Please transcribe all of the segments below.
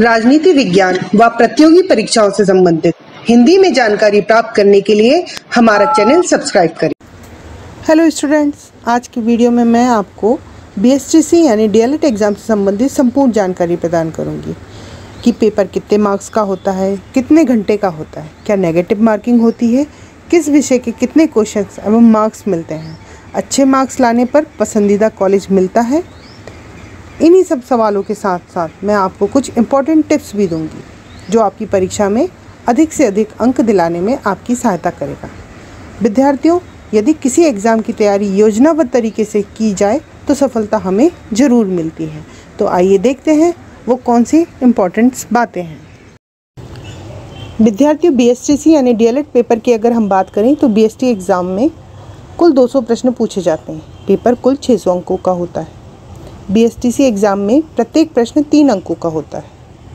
राजनीति विज्ञान व प्रतियोगी परीक्षाओं से संबंधित हिंदी में जानकारी प्राप्त करने के लिए हमारा चैनल सब्सक्राइब करें। हेलो स्टूडेंट्स, आज की वीडियो में मैं आपको बीएसटीसी यानी डीएलएड एग्ज़ाम से संबंधित संपूर्ण जानकारी प्रदान करूंगी कि पेपर कितने मार्क्स का होता है, कितने घंटे का होता है, क्या नेगेटिव मार्किंग होती है, किस विषय के कितने क्वेश्चंस एवं मार्क्स मिलते हैं, अच्छे मार्क्स लाने पर पसंदीदा कॉलेज मिलता है। इन्हीं सब सवालों के साथ साथ मैं आपको कुछ इम्पॉर्टेंट टिप्स भी दूंगी जो आपकी परीक्षा में अधिक से अधिक अंक दिलाने में आपकी सहायता करेगा। विद्यार्थियों, यदि किसी एग्ज़ाम की तैयारी योजनाबद्ध तरीके से की जाए तो सफलता हमें ज़रूर मिलती है। तो आइए देखते हैं वो कौन सी इम्पॉर्टेंट बातें हैं। विद्यार्थियों, बीएसटीसी यानी डीएलएड पेपर की अगर हम बात करें तो बीएसटी एग्ज़ाम में कुल 200 प्रश्न पूछे जाते हैं। पेपर कुल 600 अंकों का होता है। बीएसटीसी एग्ज़ाम में प्रत्येक प्रश्न 3 अंकों का होता है।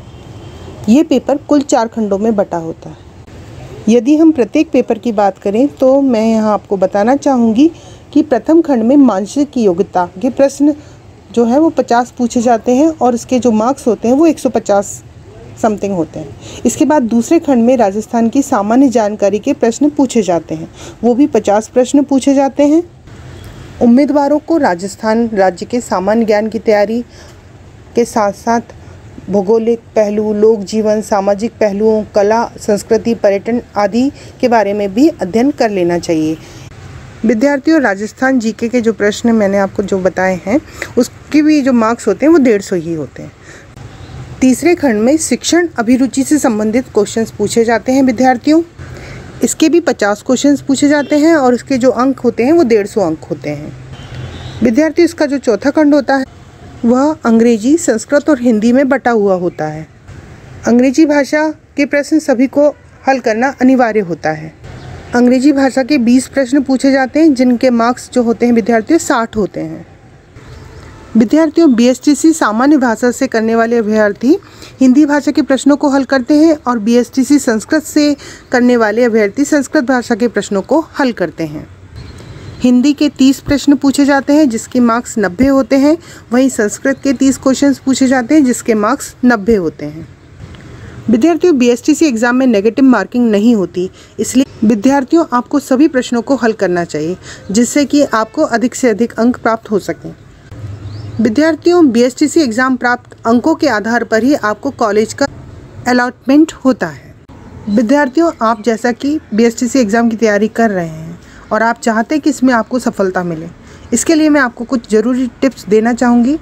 ये पेपर कुल 4 खंडों में बटा होता है। यदि हम प्रत्येक पेपर की बात करें तो मैं यहाँ आपको बताना चाहूँगी कि प्रथम खंड में मानसिक योग्यता के प्रश्न जो है वो 50 पूछे जाते हैं और इसके जो मार्क्स होते हैं वो 150 समथिंग होते हैं। इसके बाद दूसरे खंड में राजस्थान की सामान्य जानकारी के प्रश्न पूछे जाते हैं, वो भी 50 प्रश्न पूछे जाते हैं। उम्मीदवारों को राजस्थान राज्य के सामान्य ज्ञान की तैयारी के साथ साथ भौगोलिक पहलू, लोक जीवन, सामाजिक पहलुओं, कला, संस्कृति, पर्यटन आदि के बारे में भी अध्ययन कर लेना चाहिए। विद्यार्थियों, राजस्थान जीके के जो प्रश्न मैंने आपको जो बताए हैं उसके भी जो मार्क्स होते हैं वो 150 ही होते हैं। तीसरे खंड में शिक्षण अभिरुचि से संबंधित क्वेश्चंस पूछे जाते हैं विद्यार्थियों। इसके भी 50 क्वेश्चंस पूछे जाते हैं और इसके जो अंक होते हैं वो 150 अंक होते हैं। विद्यार्थियों, इसका जो चौथा खंड होता है वह अंग्रेजी, संस्कृत और हिंदी में बटा हुआ होता है। अंग्रेजी भाषा के प्रश्न सभी को हल करना अनिवार्य होता है। अंग्रेजी भाषा के 20 प्रश्न पूछे जाते हैं जिनके मार्क्स जो होते हैं विद्यार्थियों 60 होते हैं। विद्यार्थियों, बीएसटीसी सामान्य भाषा से करने वाले अभ्यर्थी हिंदी भाषा के प्रश्नों को हल करते हैं और बीएसटीसी संस्कृत से करने वाले अभ्यर्थी संस्कृत भाषा के प्रश्नों को हल करते हैं। हिंदी के 30 प्रश्न पूछे जाते हैं जिसके मार्क्स 90 होते हैं, वहीं संस्कृत के 30 क्वेश्चंस पूछे जाते हैं जिसके मार्क्स 90 होते हैं। विद्यार्थियों, बीएसटीसी एग्ज़ाम में नेगेटिव मार्किंग नहीं होती, इसलिए विद्यार्थियों आपको सभी प्रश्नों को हल करना चाहिए जिससे कि आपको अधिक से अधिक अंक प्राप्त हो सकें। विद्यार्थियों, बीएसटीसी एग्ज़ाम प्राप्त अंकों के आधार पर ही आपको कॉलेज का अलॉटमेंट होता है। विद्यार्थियों, आप जैसा कि बीएसटीसी एग्ज़ाम की तैयारी कर रहे हैं और आप चाहते हैं कि इसमें आपको सफलता मिले, इसके लिए मैं आपको कुछ ज़रूरी टिप्स देना चाहूँगी।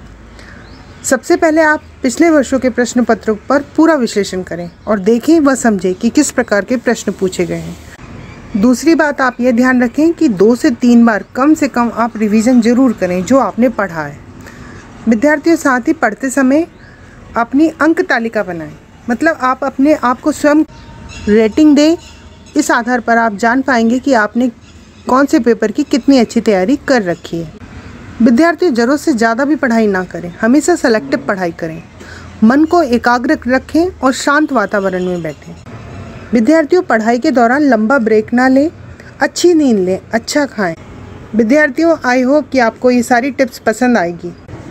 सबसे पहले आप पिछले वर्षों के प्रश्न पत्रों पर पूरा विश्लेषण करें और देखें व समझें कि किस प्रकार के प्रश्न पूछे गए हैं। दूसरी बात, आप ये ध्यान रखें कि 2 से 3 बार कम से कम आप रिवीजन ज़रूर करें जो आपने पढ़ा है। विद्यार्थियों, साथ ही पढ़ते समय अपनी अंक तालिका बनाएं, मतलब आप अपने आप को स्वयं रेटिंग दें। इस आधार पर आप जान पाएंगे कि आपने कौन से पेपर की कितनी अच्छी तैयारी कर रखी है। विद्यार्थी ज़रूरत से ज़्यादा भी पढ़ाई ना करें, हमेशा सेलेक्टिव पढ़ाई करें। मन को एकाग्र रखें और शांत वातावरण में बैठें। विद्यार्थियों, पढ़ाई के दौरान लंबा ब्रेक ना लें, अच्छी नींद लें, अच्छा खाएं। विद्यार्थियों, आई होप कि आपको ये सारी टिप्स पसंद आएगी।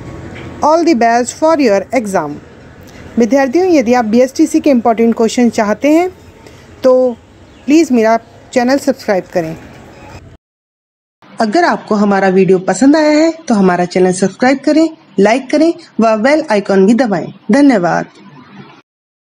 All the best for your exam. विद्यार्थियों, यदि आप बीएसटीसी के इम्पॉर्टेंट क्वेश्चन चाहते हैं तो प्लीज़ मेरा चैनल सब्सक्राइब करें। अगर आपको हमारा वीडियो पसंद आया है तो हमारा चैनल सब्सक्राइब करें, लाइक करें व बेल आइकॉन भी दबाएं। धन्यवाद।